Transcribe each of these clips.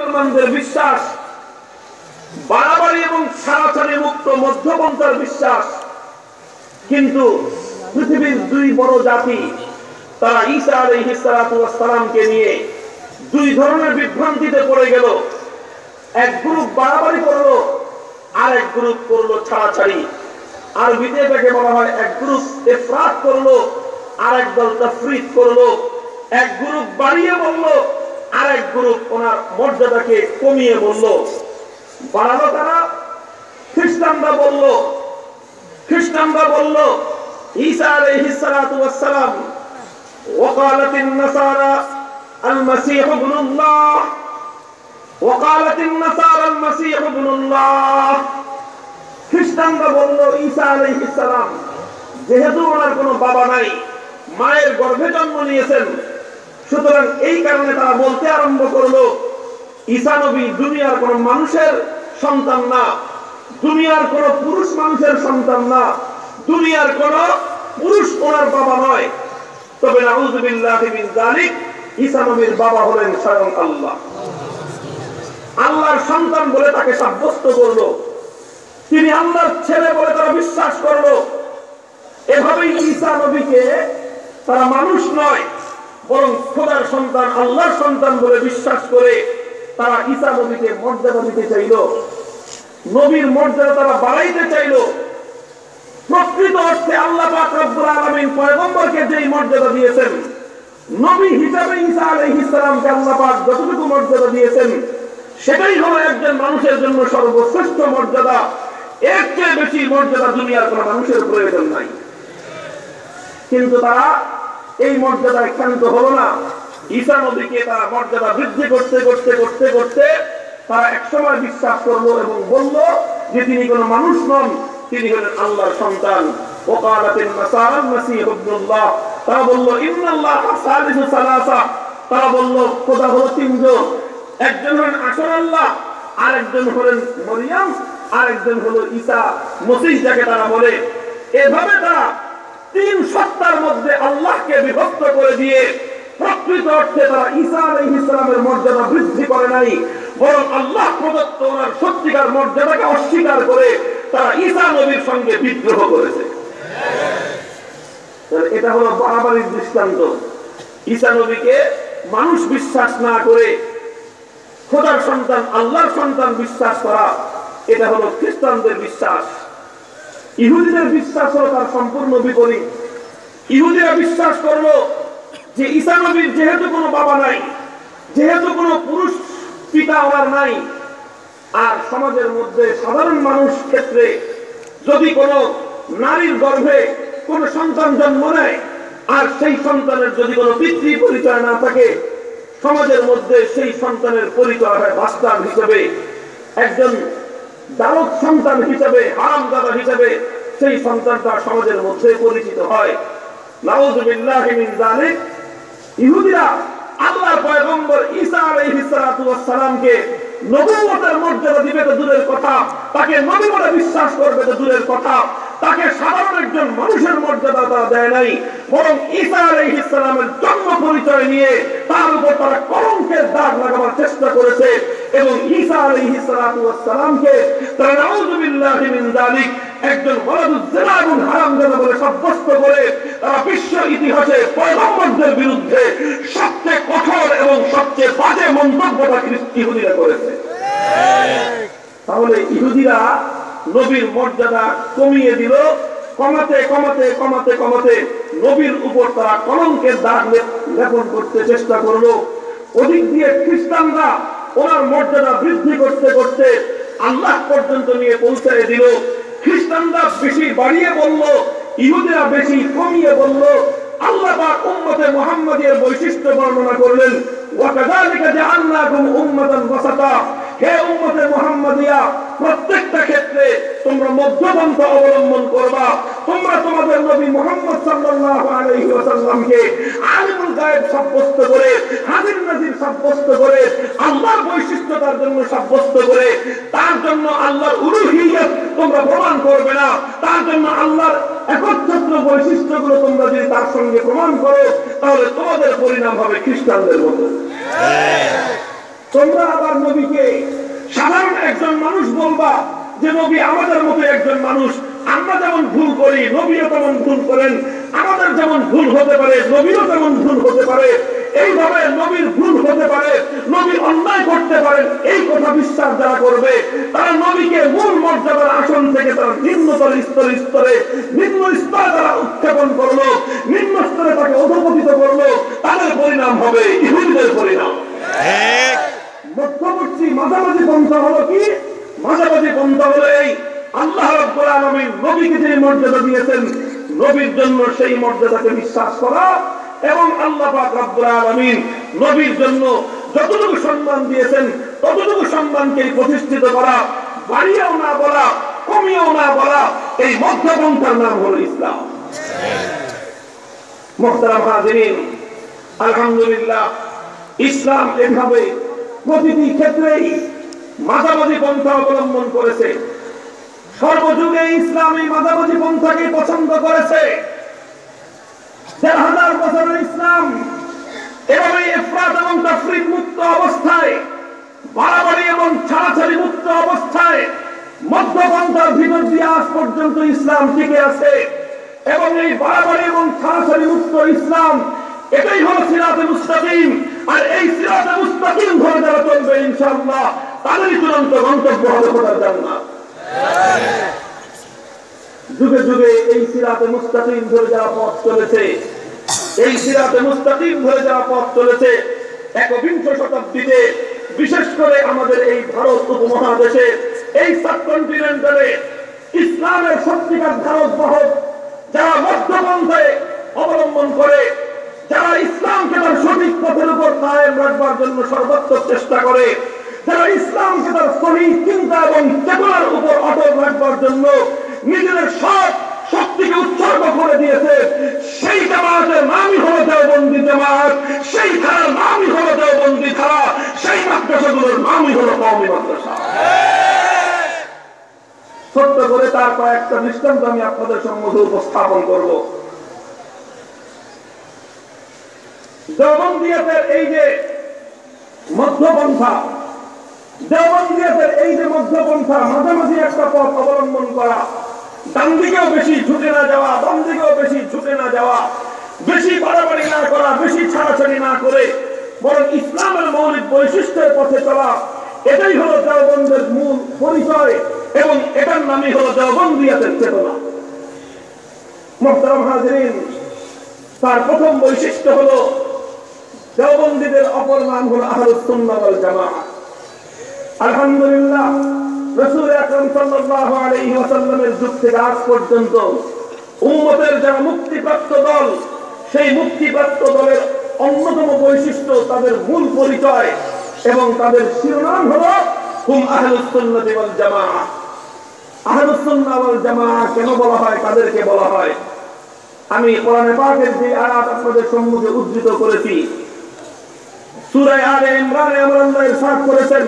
মুসলমানদের বিশ্বাস বাড়াবাড়ি এবং ছাড়াছাড়ি মুক্ত মধ্যপন্থার বিশ্বাস। কিন্তু পৃথিবীর দুই বড় জাতি তারা ঈসা আলাইহিস সালাতু ওয়াস সালামকে নিয়ে দুই ধরনের বিভ্রান্তিতে পড়ে গেল। এক গ্রুপ বাড়াবাড়ি করলো, আর এক গ্রুপ করলো ছাড়াছাড়ি। আরবিতে এটাকে বলা হয় এক গ্রুপ ইফরাত করলো, আর এক দল তাফরিদ করলো। এক গ্রুপ বাড়িয়ে বললো, আর এক গ্রুপ ওনার মর্যাদাকে কমিয়ে বললো। বাড়ালো তারা খ্রিস্টানরা বলল ঈসা আলাইহিস সালাতু ওয়াস সালাম ওয়াকালাতিন নাসারা আল মাসীহ ইবনুল্লাহ, ওয়াকালাতিন নাসারা আল মাসীহ ইবনুল্লাহ। খ্রিস্টানরা বলল ঈসা আলাইহিস সালাম যেহেতু ওনার কোনো বাবা নাই, মায়ের গর্ভে জন্ম নিয়েছেন, সুতরাং এই কারণে তারা বলতে আরম্ভ করলো ঈসা নবী দুনিয়ার কোন মানুষের সন্তান না, দুনিয়ার কোন পুরুষ মানুষের সন্তান না, দুনিয়ার কোন পুরুষ ওনার বাবা নয়। তবে নাউযু বিল্লাহি মিন যালিক, ঈসা নবীর বাবা হলেন স্বয়ং আল্লাহ। আল্লাহর সন্তান বলে তাকে সাব্যস্ত করলো, তিনি আল্লাহর ছেলে বলে তারা বিশ্বাস করলো। এভাবেই ঈসা নবীকে তারা মানুষ নয় বরং খোদার সন্তান, আল্লাহর সন্তান বলে বিশ্বাস করে তারা ঈসা নবীকে মর্যাদা দিতে চাইল, নবীর মর্যাদা তারা বাড়াইতে চাইল। প্রকৃত অর্থে আল্লাহ পাক রব্বুল আলামিন পয়গম্বরকে যেই মর্যাদা দিয়েছেন, নবী হিসাবে ঈসা আলাইহিস সালামকে আল্লাহ পাক যতটুকু মর্যাদা দিয়েছেন, সেটাই হলো একজন মানুষের জন্য সর্বশ্রেষ্ঠ মর্যাদা। এর চেয়ে বেশি মর্যাদা দুনিয়ার কোন মানুষের প্রয়োজন নাই। কিন্তু তারা এই মর্যাদায় ক্ষান্ত হলো না। ঈসা নবীকে তারা মর্যাদা বৃদ্ধি করতে করতে করতে করতে তারা একসময় বিশ্বাস করলো এবং বলল যে তিনি কোনো মানুষ নন, তিনি হলেন আল্লাহর সন্তান। ওয়াকালাতিন নাসারা আল মাসীহ ইবনুল্লাহ, তারা বলল ইন্নাল্লাহা সালিসু সালাসা, তারা বলল খোদা হলো তিনজন, একজন হলেন আসল আল্লাহ, আরেকজন হলেন মরিয়ম, আরেকজন হলো ঈসা মসীহ যাকে তারা বলে। এভাবে তারা তিন সত্তার মধ্যে আল্লাহকে বিভক্ত করে দিয়ে প্রকৃত অর্থে তারা ঈসা আলাইহিস সালামের মর্যাদা বৃদ্ধি করে নাই, বরং আল্লাহ প্রদত্ত ওনার সত্যিকার মর্যাদাকে অস্বীকার করে তারা ঈসা নবীর সঙ্গে বিদ্রোহ করেছে। এটা হলো বাড়াবাড়ির দৃষ্টান্ত। ঈসা নবীকে মানুষ বিশ্বাস না করে খোদার সন্তান, আল্লাহর সন্তান বিশ্বাস করা, এটা হলো খ্রিস্টানদের বিশ্বাস। ইহুদিদের বিশ্বাস হলো তার সম্পূর্ণ বিপরীত। ইহুদিরা বিশ্বাস করলো যে ঈসা নবীর যেহেতু কোনো বাবা নাই, যেহেতু কোনো পুরুষ পিতা ওনার নাই, আর সমাজের মধ্যে সাধারণ মানুষ ক্ষেত্রে যদি কোনো নারীর গর্ভে কোনো সন্তান জন্ম নেয় আর সেই সন্তানের যদি কোনো পিতৃ পরিচয় না থাকে, সমাজের মধ্যে সেই সন্তানের পরিচয় হয় বাস্তার হিসেবে, একজন দারদ সন্তান হিসেবে, হারামজাদা হিসেবে সেই সন্তানটা সমাজের মধ্যে পরিচিত হয়। নাউযু বিল্লাহি মিন যালিক। ইহুদিরা আল্লাহর পয়গম্বর ঈসা আলাইহিস সালাতু ওয়াস সালামকে নবুয়তের মর্যাদা দিবে তো দূরের কথা, তাকে নবী বলে বিশ্বাস করবে তো দূরের কথা, তাকে সাধারণ একজন মানুষের মর্যাদা তারা দেয় নাই, বরং ঈসা আলাইহিস সালামের জন্ম পরিচয় নিয়ে তার উপর তারা কলঙ্কের দাগ লাগাবার চেষ্টা করেছে এবং ঈসা আলাইহিস সালাতু ওয়াস সালামকে তারা নাউযু বিল্লাহি মিন যালিক একজন ওয়ালাদুজ জিনা এবং হারামজাদা বলে সাব্যস্ত করে তারা বিশ্ব ইতিহাসে পয়গম্বরদের বিরুদ্ধে সবচেয়ে কঠোর এবং সবচেয়ে বাজে মন্তব্যটা ইহুদিরা করেছে। তাহলে ইহুদিরা নবীর মর্যাদা কমিয়ে দিল, কমাতে কমাতে কমাতে কমাতে নবীর উপর তারা কলঙ্কের দাগ লেপন করতে চেষ্টা করলো। ওদিক দিয়ে খ্রিস্টানরা ওনার মর্যাদা বৃদ্ধি করতে করতে আল্লাহ পর্যন্ত নিয়ে পৌঁছায় দিল। খ্রিস্টানরা বেশি বাড়িয়ে বলল, ইহুদিরা বেশি কমিয়ে বলল। আল্লাহ পাক উম্মতে মুহাম্মাদিয়ার বৈশিষ্ট্য বর্ণনা করলেন, ওয়া কাযালিকা জাআলনাকুম উম্মাতান ওয়াসাতা, হে উম্মতে মুহাম্মাদিয়া, প্রত্যেকটা ক্ষেত্রে তোমরা মধ্যপন্থা অবলম্বন করবা। তোমরা তোমাদের নবী মুহাম্মদ সাল্লাল্লাহু আলাইহি ওয়াসাল্লামকে আলিমুল গায়ব সাব্যস্ত করে, হাজির নাজির সাব্যস্ত করে, আল্লাহর বৈশিষ্ট্য তার জন্য সাব্যস্ত করে, তার জন্য আল্লাহর উলুহিয়ত তোমরা প্রমাণ করবে না, তার জন্য আল্লাহর একচ্ছত্র বৈশিষ্ট্যগুলো তোমরা যদি তার সঙ্গে প্রমাণ করো, তাহলে তোমাদের পরিণাম হবে খ্রিস্টানদের মতো। তোমরা আবার নবীকে সাধারণ একজন মানুষ বলবা যে নবী আমাদের মতো একজন মানুষ, আমরা যেমন ভুল করি নবীও তেমন ভুল করেন, আমাদের যেমন ভুল হতে পারে নবীও তেমন ভুল হতে পারে, এইভাবে নবীর ভুল হতে পারে, নবী অন্যায় করতে পারেন, এই কথা বিশ্বাস যারা করবে তারা নবীকে মূল মর্যাদার আসন থেকে তারা নিম্নতর স্তরে নিম্ন স্তরে তারা উত্থাপন করলো, নিম্ন স্তরে তাকে অধঃপতিত করলো, তাদের পরিণাম হবে ইহুদীদের পরিণাম। মধ্যবর্তী মাঝামাঝি পন্থা হলো কি? মাঝামাঝি পন্থা হলো এই, আল্লাহ রাব্বুল আলামিন নবীকে যে মর্যাদা দিয়েছেন নবীর জন্য সেই মর্যাদাকে বিশ্বাস করা, এবং আল্লাহ পাক রব্বুল আলামিন নবীর জন্য যতটুকু সম্মান দিয়েছেন ততটুকু সম্মানকে প্রতিষ্ঠিত করা, বাড়িয়েও না বলা কমিয়েও না বলা, এই মধ্যপন্থার নাম হলো ইসলাম। মুহতারাম হাজিরিন, আলহামদুলিল্লাহ ইসলাম এভাবে প্রতিটি ক্ষেত্রেই মাঝামাঝি পন্থা অবলম্বন করেছে। সর্বযুগে ইসলাম এই মাঝামাঝি পন্থাকে পছন্দ করেছে। ১,৫০০ বছরের ইসলাম এভাবে ইফরাত এবং তাফরিদ মুক্ত অবস্থায়, বাড়াবাড়ি এবং ছাড়াছাড়ি মুক্ত অবস্থায় মধ্যপন্থার ভিতর দিয়ে আজ পর্যন্ত ইসলাম টিকে আছে। এবং এই বাড়াবাড়ি এবং ছাড়াছাড়ি মুক্ত ইসলাম, এটাই হলো সিরাতে মুস্তাকিম। আর এই সিরাতে মুস্তাকিম ধরে যারা চলবে ইনশাআল্লাহ তাদেরই চূড়ান্ত গন্তব্য হবে খোদার জান্নাত। যুগে যুগে এই সিরাতে মুস্তাকিম ধরে যারা পথ চলেছে, এই সিরাতে মুস্তাকিম ধরে যারা পথ চলেছে, একবিংশ শতাব্দীতে বিশেষ করে আমাদের এই ভারত উপমহাদেশে এই সাবকন্টিনেন্টালে ইসলামের সত্যিকার ধারক বাহক যারা মধ্যপন্থায় অবলম্বন করে, যারা ইসলামকে তার সঠিক পথের উপর কায়েম রাখবার জন্য সর্বাত্মক চেষ্টা করে, যারা ইসলামকে তার সঠিক চিন্তা এবং চেতনার উপর অটল রাখবার জন্য নিজেদের সব শক্তিকে উৎসর্গ করে দিয়েছে, সেই জামাতের নামই হলো দেওবন্দি জামাত, সেই ধারার নামই হলো দেওবন্দি ধারা, সেই মাদ্রাসাগুলোর নামই হলো কওমি মাদ্রাসা। ছোট্ট করে তার কয়েকটা দৃষ্টান্ত আমি আপনাদের সম্মুখে উপস্থাপন করব। দেওবন্দিয়াতের এই যে মধ্যপন্থা, দেওবন্দিয়াতের এই যে মধ্যপন্থা, মাঝামাঝি একটা পথ অবলম্বন করা, ডান দিকেও বেশি ঝুঁকে না যাওয়া, বাম দিকেও বেশি ঝুঁকে না যাওয়া, বেশি বাড়াবাড়ি না করা, বেশি ছাড়াছাড়ি না করে বরং ইসলামের মৌলিক বৈশিষ্ট্যের পথে চলা, এটাই হলো দেওবন্দের মূল পরিচয় এবং এটার নামই হলো দেওবন্দিয়াতের চেতনা। মুহতারাম হাজিরিন, তার প্রথম বৈশিষ্ট্য হলো দেওবন্দীদের অপর নাম হলো আহলুস সুন্নাহ ওয়াল জামাআহ। আলহামদুলিল্লাহ রাসূল আকরাম সাল্লাল্লাহু আলাইহি ওয়াসাল্লামের যুগ থেকে আজ পর্যন্ত উম্মতের যারা মুক্তিপ্রাপ্ত দল, সেই মুক্তিপ্রাপ্ত দলের অন্যতম বৈশিষ্ট্য, তাদের মূল পরিচয় এবং তাদের শিরোনাম হলো হুম আহলুস সুন্নাহ ওয়াল জামাআহ। আহলুস সুন্নাহ ওয়াল জামাআহ কেন বলা হয়, তাদেরকে বলা হয়, আমি কোরআনে পাকের যে আয়াত আপনাদের সম্মুখে উদ্ধৃত করেছি, সূরা আলে ইমরানে আল্লাহ ইরশাদ করেছেন,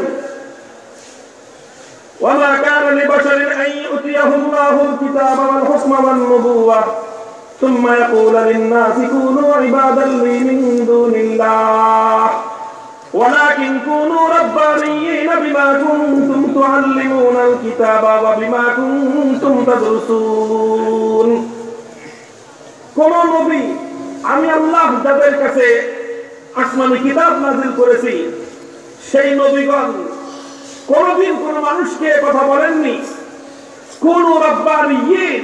ওয়ামা কানা লিবাশারিন আন ইউতিয়াহু আল্লাহুল কিতাবা ওয়াল হুকমা ওয়ান নুবুওয়া সুম্মা ইয়াকুলু লিন-নাসি কুনু ইবাদান লি মিন দুনিল্লাহ ওয়ালাকিন কুনু রাব্বানিয়িনা বিমা কুনতুম তুআল্লিমুনাল কিতাবা ওয়া বিমা কুনতুম তাদরুসুন। কোন নবী, আমি আল্লাহ যাদের কাছে আসমানি কিতাব নাযিল করেছি সেই নবীগণ কোনদিন কোন মানুষকে কথা বলেননি কুনু রাব্বানিয়িন,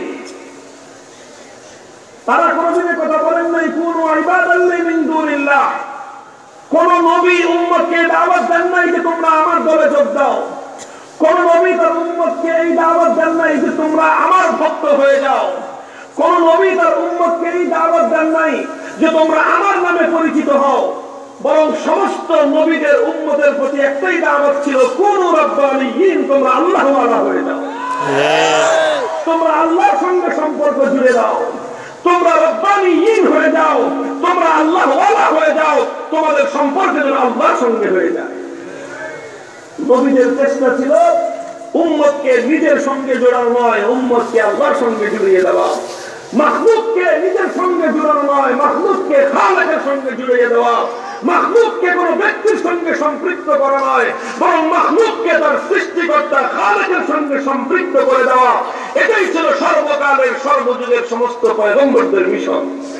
তারা কোনদিন কথা বলেন নাই কুনু ইবাদান লি মিন দুনিল্লাহ। কোন নবী উম্মতকে দাওয়াত দেন নাই যে তোমরা আমার দলে যোগ দাও, কোন নবী তার উম্মতকে এই দাওয়াত দেন নাই যে তোমরা আমার ভক্ত হয়ে যাও, কোন নবী তার উম্মতকে এই দাওয়াত দেন নাই যে তোমরা আমার নামে পরিচিত হও, বরং সমস্ত নবীদের উম্মতের প্রতি একটাই দাওয়াত ছিল কুনু রাব্বানিয়িন, তোমরা আল্লাহ ওয়ালা হয়ে যাও, তোমরা আল্লাহর সঙ্গে সম্পর্ক জুড়ে দাও, তোমরা রাব্বানিয়িন হয়ে যাও, তোমরা আল্লাহ ওয়ালা হয়ে যাও, তোমাদের সম্পর্ক যেন আল্লাহর সঙ্গে হয়ে যায়। নবীদের চেষ্টা ছিল উম্মতকে নিজের সঙ্গে জোড়ানো নয়, উম্মতকে আল্লাহর সঙ্গে জুড়িয়ে দেওয়া, মাখলুককে নিজের সঙ্গে জুড়ানো নয়, মাখলুককে খালেকের সঙ্গে জুড়িয়ে দেওয়া, মাখলুককে কোনো ব্যক্তির সঙ্গে সম্পৃক্ত করা নয়, বরং মাখলুককে তার সৃষ্টিকর্তা খালেকের সঙ্গে সম্পৃক্ত করে দেওয়া। এটাই ছিল সর্বকালের সর্বযুগের সমস্ত পয়গম্বরদের মিশন।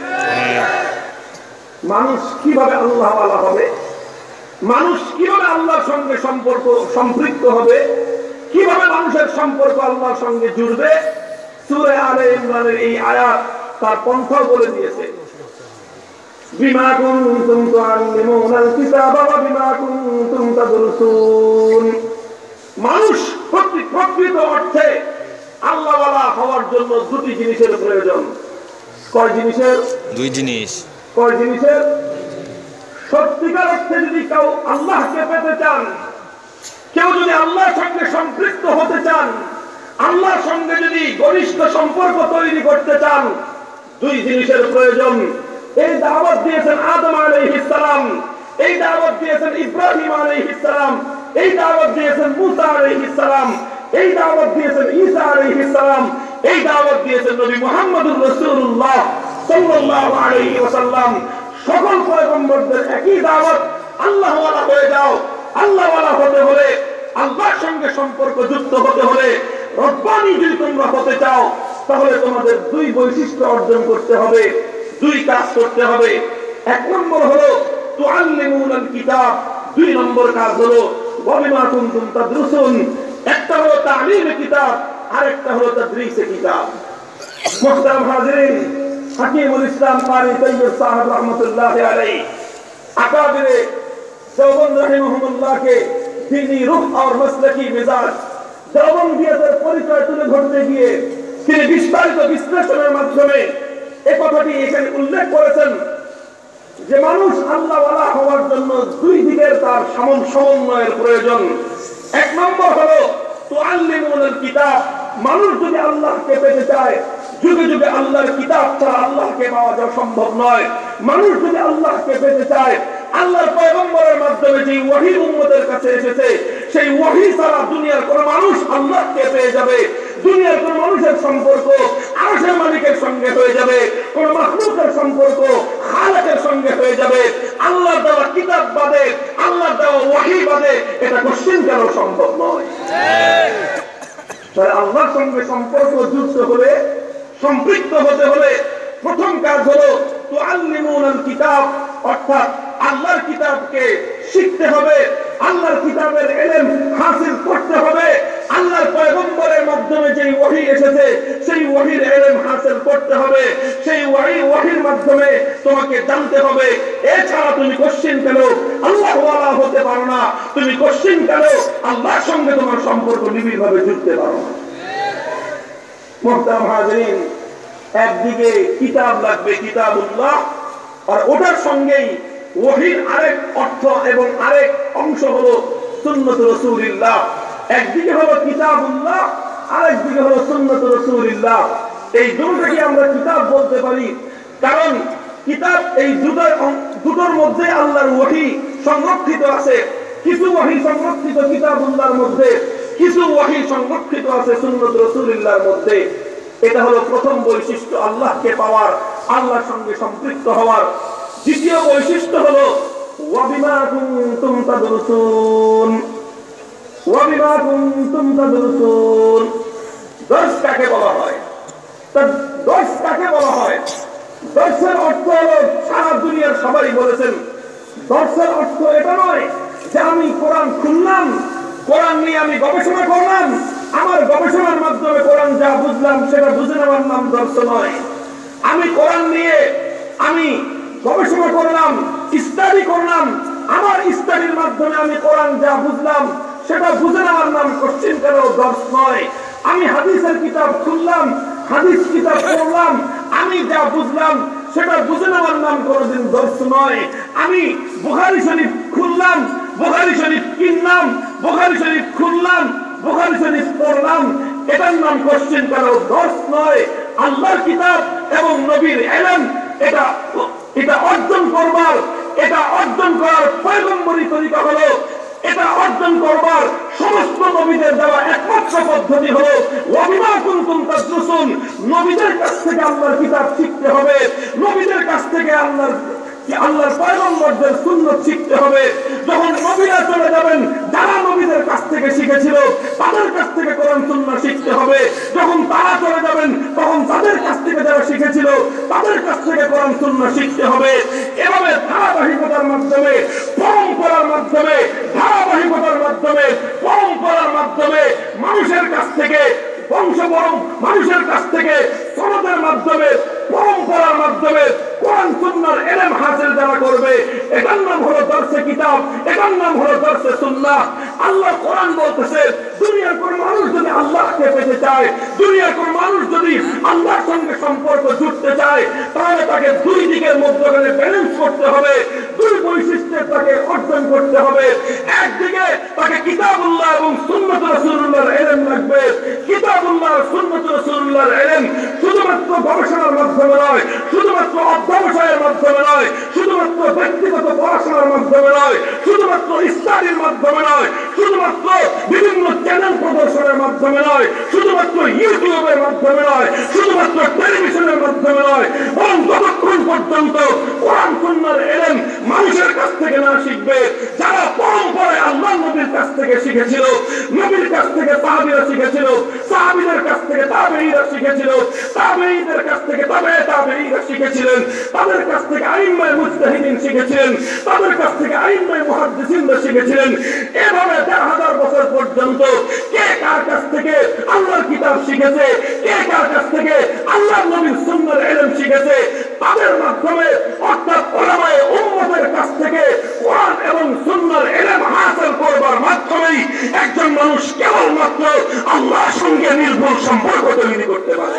মানুষ কিভাবে আল্লাহওয়ালা হবে, মানুষ কিভাবে আল্লাহর সঙ্গে সম্পৃক্ত হবে, কিভাবে মানুষের সম্পর্ক আল্লাহর সঙ্গে জুড়বে, সূরা আলে ইমরানের এই আয়াত তার পন্থা বলে দিয়েছে। বিমা কুনতুম তুআল্লিমুনাল কিতাবা ওয়া বিমা কুনতুম তাদরুসুন। মানুষ প্রকৃত অর্থে আল্লাহওয়ালা হওয়ার জন্য দুটি জিনিসের প্রয়োজন। কয় জিনিসের? দুই জিনিস। কয় জিনিসের? সত্যিকার অর্থে যদি কেউ আল্লাহকে পেতে চান, কেউ যদি আল্লাহর সঙ্গে সম্পৃক্ত হতে চান, আল্লাহর সঙ্গে যদি ঘনিষ্ঠ সম্পর্ক তৈরি করতে চান, দুই জিনিসের প্রয়োজন। এই দাওয়াত দিয়েছেন আদম আলাইহিস সালাম, এই দাওয়াত দিয়েছেন ইব্রাহিম আলাইহিস সালাম, এই দাওয়াত দিয়েছেন মুসা আলাইহিস সালাম, এই দাওয়াত দিয়েছেন ঈসা আলাইহিস সালাম, এই দাওয়াত দিয়েছেন নবী মুহাম্মদুর রাসূলুল্লাহ সাল্লাল্লাহু আলাইহি ওয়াসাল্লাম। সকল পয়গম্বরদের একই দাওয়াত, আল্লাহওয়ালা হয়ে যাও। আল্লাহওয়ালা হতে হলে, আল্লাহর সঙ্গে সম্পর্ক যুক্ত হতে হলে, রব্বানি যদি তোমরা হতে চাও, তাহলে তোমাদের দুই বৈশিষ্ট্য অর্জন করতে হবে, দুই কাজ করতে হবে। এক নম্বর হলো তুআল্লিমুনাল কিতাব, দুই নম্বর কাজ হলো ওয়া বিমা কুনতুম তাদরুসুন। একটা হলো তালিমে কিতাব, আরেকটা হলো তাদরিসে কিতাব। মুহতারাম হাজিরিন, হাকিমুল ইসলাম কারি তৈয়ব সাহেব রহমতুল্লাহি আলাইহি আকাবিরে দেওবন্দ রাহিমাহুল্লাহকে দ্বীনি রূহ और মাসলাকি মিজাজ দেওবন্দিয়াতের পরিচয় তুলে ধরতে গিয়ে তিনি বিস্তারিত বিশ্লেষণের মাধ্যমে এই কথাটি এখানে উল্লেখ করেছেন যে মানুষ আল্লাহওয়ালা হওয়ার জন্য দুই দিকের তার সমন্বয়ের প্রয়োজন। এক নম্বর হলো তুআল্লিমুনাল কিতাব, মানুষ যদি আল্লাহকে পেতে চায়, যুগে যুগে আল্লাহর কিতাব ছাড়া আল্লাহকে পাওয়া যাওয়া সম্ভব নয়। মানুষ যদি আল্লাহকে পেতে চায়, আল্লাহর পয়গম্বরের মাধ্যমে যে ওহী উম্মতের কাছে এসেছে, সেই ওহী ছাড়া দুনিয়ার কোন মানুষ আল্লাহকে পেয়ে যাবে। দুনিয়ার কোন মানুষের সম্পর্ক আরশের মালিকের সঙ্গে হয়ে যাবে, কোন মাখলুকের সম্পর্ক খালেকের সঙ্গে হয়ে যাবে। আল্লাহর দেওয়া কিতাব বাদে, আল্লাহর দেওয়া ওহী বাদে এটা কোশ্চেন কেন সম্ভব নয়। তাই আল্লাহর সঙ্গে সম্পর্ক যুক্ত হলে, সম্পৃক্ত হতে হলে প্রথম কাজ হলো তুআল্লিমুনাল কিতাব, অর্থাৎ আল্লাহর কিতাবকে শিখতে হবে, আল্লাহর কিতাবের ইলম হাসিল করতে হবে। আল্লাহর পয়গম্বরের মাধ্যমে যে ওহী এসেছে, সেই ওহীর ইলম হাসিল করতে হবে। সেই ওহীর মাধ্যমে তোমাকে জানতে হবে। এছাড়া তুমি কোশ্চেন কেন আল্লাহওয়ালা হতে পারো না, তুমি কোশ্চেন কেন আল্লাহর সঙ্গে তোমার সম্পর্ক নিবিড়ভাবে জুড়তে পারো না। মুহতারাম হাজিরিন, একদিকে কিতাব লাগবে, কিতাবুল্লাহ, আর ওটার সঙ্গেই ওহীর আরেক অর্থ এবং আরেক অংশ হলো সুন্নাত রাসূলুল্লাহ। একদিকে হলো কিতাবুল্লাহ, আরেকদিকে হলো সুন্নাত রাসূলুল্লাহ। এই দুটোকে আমরা কিতাব বলতে পারি, কারণ কিতাব এই দুটোর মধ্যে আল্লাহর ওহী সংরক্ষিত আছে। কিছু ওহী সংরক্ষিত কিতাবুল্লাহর মধ্যে, কিছু ওহী সংরক্ষিত আছে সুন্নাত রাসূলুল্লাহর মধ্যে। এটা হলো প্রথম বৈশিষ্ট্য আল্লাহকে পাওয়ার, আল্লাহর সঙ্গে সম্পৃক্ত হওয়ার। দ্বিতীয় বৈশিষ্ট্য হলো ওয়া বিমা কুনতুম তাদরুসুন। ওয়া বিমা কুনতুম তাদরুসুন, দর্স কাকে বলা হয়? দর্স কাকে বলা হয়? দর্সের অর্থ হলো, সারা দুনিয়ার সবাই বলেছেন, দর্সের অর্থ এটা নয় যে আমি কোরআন খুললাম, কোরআন নিয়ে আমি গবেষণা করলাম, আমার গবেষণার মাধ্যমে কোরআন যা বুঝলাম সেটা বুঝে নেওয়ার নাম দর্স নয়। আমি কোরআন নিয়ে আমি গবেষণা করলাম, স্টাডি করলাম, আমার স্টাডির মাধ্যমে আমি কোরআন যা বুঝলাম সেটা বুঝে নেওয়ার নাম কোশ্চেন কেন দর্স নয়। আমি হাদিসের কিতাব খুললাম, হাদিস কিতাব পড়লাম, আমি যা বুঝলাম সেটা বুঝে নেওয়ার নাম কোনদিন দর্স নয়। আমি বুখারী শরীফ খুললাম, বুখারী শরীফ কিনলাম, বুখারী শরীফ খুললাম, বুখারী শরীফ পড়লাম, এটার নাম কোশ্চেন কেন দর্স নয়। আল্লাহর কিতাব এবং নবীর ইলম এটা অর্জন করার পয়গম্বরী তরিকা হলো, এটা অর্জন করবার সমস্ত নবীদের দেওয়া একমাত্র পদ্ধতি হলো ওয়া বিমা কুনতুম তাদরুসুন। নবীদের কাছ থেকে আল্লাহর কিতাব শিখতে হবে, নবীদের কাছ থেকে আল্লাহর যে আল্লাহর পয়গম্বরদের সুন্নাত শিখতে হবে। যখন নবীরা চলে যাবেন, যারা নবীদের কাছ থেকে শিখেছিল তাদের কাছ থেকে কোরআন সুন্নাহ শিখতে হবে। যখন তারা চলে যাবেন, তখন তাদের কাছ থেকে যারা শিখেছিল তাদের কাছ থেকে কোরআন সুন্নাহ শিখতে হবে। এভাবে ধারাবাহিকতার মাধ্যমে, পরম্পরার মাধ্যমে, ধারাবাহিকতার মাধ্যমে, পরম্পরার মাধ্যমে মানুষের কাছ থেকে মানুষের কাছ থেকে সনদের মাধ্যমে, পরম্পরার মাধ্যমে কোরআন সুন্নাহর ইলম হাসিল যারা করবে, এটার নাম হলো দরসে কিতাব, এটার নাম হলো দরসে সুন্নাহ। আল্লাহ কোরআন বলতেছে, দুনিয়ার কোন মানুষ যদি আল্লাহকে পেতে চায়, দুনিয়ার কোন মানুষ যদি আল্লাহর সঙ্গে সম্পর্ক জুড়তে চায়, তাহলে তাকে দুই দিকের মধ্যখানে ব্যালেন্স করতে হবে, দুই বৈশিষ্ট্যে তাকে অর্জন করতে হবে। একদিকে তাকে কিতাবুল্লাহ এবং সুন্নাত রাসূলুল্লাহর ইলম লাগবে। কিতাবুল্লাহ আর সুন্নাত রাসূলুল্লাহর ইলম শুধুমাত্র গবেষণার মাধ্যমে নয়, শুধুমাত্র অধ্যবসায়ের মাধ্যমে নয়, শুধুমাত্র ব্যক্তিগত পড়াশোনার মাধ্যমে নয়, শুধুমাত্র স্টাডির মাধ্যমে নয়, শুধুমাত্র বিভিন্ন চ্যানেল প্রদর্শনের মাধ্যমে নয়, শুধুমাত্র ইউটিউবের মাধ্যমে নয়, শুধুমাত্র টেলিভিশনের মাধ্যমে নয়, বরং যতক্ষণ পর্যন্ত কোরআন সুন্নাহর ইলম মানুষের কাছ থেকে না শিখবে, যারা পরম্পরায় আল্লাহ নবীর কাছ থেকে শিখেছিল, নবীর কাছ থেকে সাহাবীরা শিখেছিল, সাহাবীদের কাছ থেকে তাবেঈরা শিখেছিল, তাবেঈদের কাছ থেকে তাবেঈরা শিখেছিলেন, তাদের কাছ থেকে আইম্মায়ে মুজতাহিদিন শিখেছিলেন, তাদের কাছ থেকে আইম্মায়ে মুহাদ্দিসিনরা শিখেছিলেন। এভাবে 1000 বছর পর্যন্ত কে কার কাছ থেকে আল্লাহর কিতাব শিখেছে, কে কার কাছ থেকে আল্লাহর নবীর সুন্নাহর ইলম শিখেছে, তাদের মাধ্যমে অর্থাৎ উলামায়ে উম্মতের কাছ থেকে কোরআন এবং সুন্নাহর ইলম হাসিল করবার মাধ্যমেই একজন মানুষ কেবলমাত্র আল্লাহর সঙ্গে নির্ভুল সম্পর্ক তৈরি করতে পারে।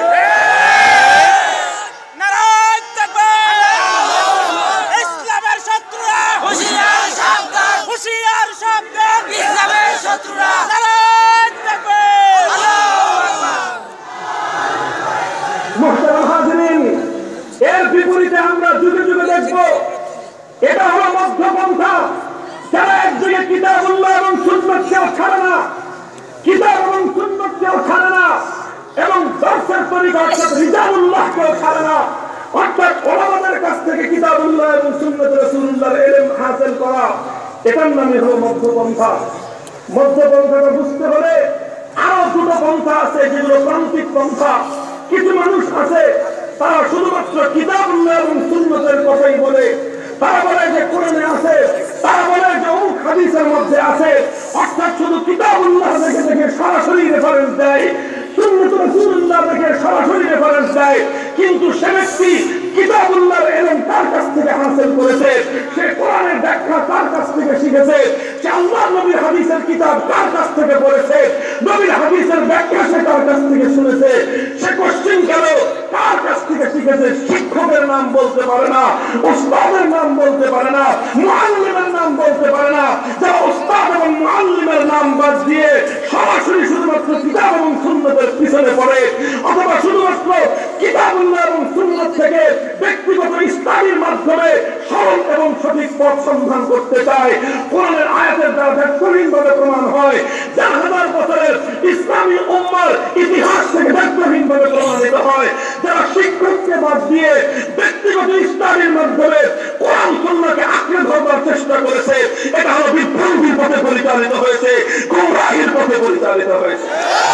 এর বিপরীতে আমরা যুগে যুগে দেখব, এটা হলো মধ্যপন্থা, যারা একদিকে কিতাবুল্লাহ এবং সুন্নাতকেও ছাড়ে না, কিতাব এবং সুন্নাতকেও ছাড়ে না, এবং দর্শের তরিকা অর্থাৎ রিজালুল্লাহকেও ছাড়ে না, অর্থাৎ ওলামাদের কাছ থেকে কিতাবুল্লাহ এবং সুন্নাত রাসূলুল্লাহর ইলম হাসিল করা, এটার নামই হলো মধ্যপন্থা। মধ্যপন্থাটা বুঝতে হলে আরো দুটো পন্থা আছে, যেগুলো প্রান্তিক পন্থা। কিছু মানুষ আছে তারা শুধুমাত্র কিতাবুল্লাহ এবং সুন্নাতের কথাই বলে, তারা বলে যে কোরআনে আছে, তারা বলে যে অমুক হাদিসের মধ্যে আছে, অর্থাৎ শুধু কিতাবুল্লাহ দেখে দেখে সরাসরি রেফারেন্স দেয়, সুন্নাত রাসূলুল্লাহ দেখে সরাসরি রেফারেন্স দেয়। কিন্তু সে ব্যক্তি কিতাবুল্লাহর ইলম তার কাছ থেকে হাসিল করেছে, সে কোরআনের ব্যাখ্যা তার কাছ থেকে শিখেছে, সে আল্লাহর নবীর হাদিসের কিতাব তার কাছ থেকে পড়েছে, নবীর হাদিসের ব্যাখ্যা সে তার কাছ থেকে শুনেছে। সে কোশ্চেন কেন কার কাছ থেকে শিখেছে? শিক্ষকের নাম বলতে পারে না, উস্তাদের নাম বলতে পারে না, মুআল্লিমের নাম বলতে পারে না। যারা উস্তাদ এবং মুআল্লিমের নাম বাদ দিয়ে সরাসরি শুধুমাত্র কিতাব এবং সুন্নাতের পিছনে পড়ে, অথবা শুধুমাত্র কিতাবুল্লাহ এবং সুন্নাত থেকে ব্যক্তিগত ইস্তাদির মাধ্যমে সরল এবং সঠিক পথ সন্ধান করতে চায়, কোরআনের আয়াতের দ্বারা ব্যক্তিহীনভাবে প্রমাণ হয়, 4000 বছরের ইসলামী উম্মার ইতিহাস থেকে ব্যক্তিহীনভাবে প্রমাণিত হয়। যারা শিক্ষককে বাদ দিয়ে ব্যক্তিগত ইস্তাদির মাধ্যমে কোরআন সুন্নাহকে আঁকড়ে ধরবার চেষ্টা করেছে, এটা হলো বিভ্রান্তির পথে পরিচালিত হয়েছে, গোমরাহির পথে পরিচালিত হয়েছে।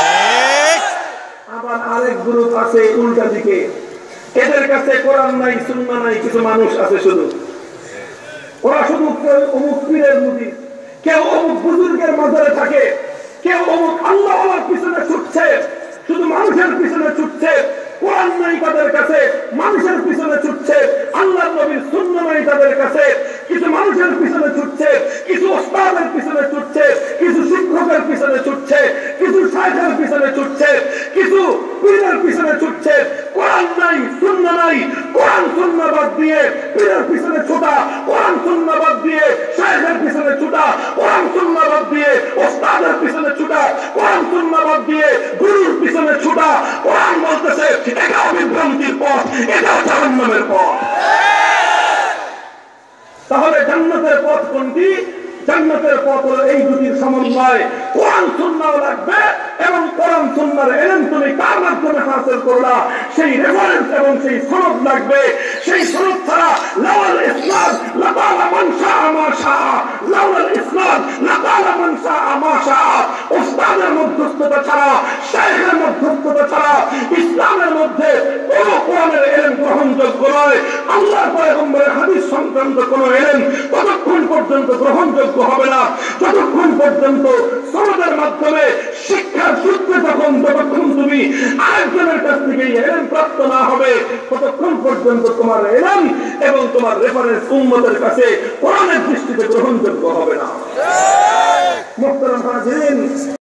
আবার আরেক গ্রুপ আছে উল্টা দিকে, এদের কাছে কোরআন নাই, সুন্নাহ নাই, কিছু মানুষ আছে শুধু ওরা শুধু অমুক পীরের মুরিদ, কেউ অমুক বুজুর্গের মাজারে থাকে, কেউ অমুক আল্লাহওয়ালার পিছনে ছুটছে, শুধু মানুষের পিছনে ছুটছে। কোরআন নাই তাদের কাছে, মানুষের পিছনে ছুটছে। আল্লাহর নবীর সুন্নাহ নাই তাদের কাছে, কিছু মানুষের পিছনে ছুটছে, কিছু ওস্তাদের পিছনে ছুটছে, কিছু শিক্ষকের পিছনে ছুটছে, কিছু শাইখের পিছনে ছুটছে, কিছু পীরের পিছনে ছুটছে। কোরআন নাই, সুন্নাহ নাই, কোরআন সুন্নাহ বাদ দিয়ে পীরের পিছনে ছোটা, কোরআন সুন্নাহ বাদ দিয়ে শাইখের পিছনে ছোটা, কোরআন সুন্নাহ বাদ দিয়ে ওস্তাদের পিছনে ছোটা, কোরআন সুন্নাহ বাদ দিয়ে গুরুর পিছনে ছোটা। কোরআন বলতেছে এটাও বিভ্রান্তির পথ, এটাও জাহান্নামের পথ। তাহলে জান্নাতের পথ কোনটি? জান্নাতের পথ হলো এই দুটির সমন্বয়। কোরআন সুন্নাহ লাগবে এবং কোরআন সুন্নাহর ইলম তুমি কার মাধ্যমে হাসিল করলা সেই রেফারেন্স এবং সেই সনদ লাগবে। সেই সনদ ছাড়া লাওয়াল ইসনাদ লাকালা মান শাআ মা শাআ, লাওয়াল ইসনাদ লাকালা মান শাআ মা শাআ। উস্তাদের মধ্যস্থতা ছাড়া, শাইখের মধ্যস্থতা ছাড়া ইসলামের মধ্যে কোন কোরআনের ইলম গ্রহণযোগ্য নয়। আল্লাহর পয়গম্বরের হাদিস সংক্রান্ত কোন ইলম ততক্ষণ পর্যন্ত গ্রহণযোগ্য হবে না যতক্ষণ পর্যন্ত সনদের মাধ্যমে শিক্ষার সূত্রে যতক্ষণ তুমি আরেকজনের কাছ থেকে ইলম প্রাপ্ত না হবে ততক্ষণ পর্যন্ত তোমার ইলম এবং তোমার রেফারেন্স উম্মতের কাছে কোরআনের দৃষ্টিতে গ্রহণযোগ্য হবে না। মুহতারাম হাজিরিন,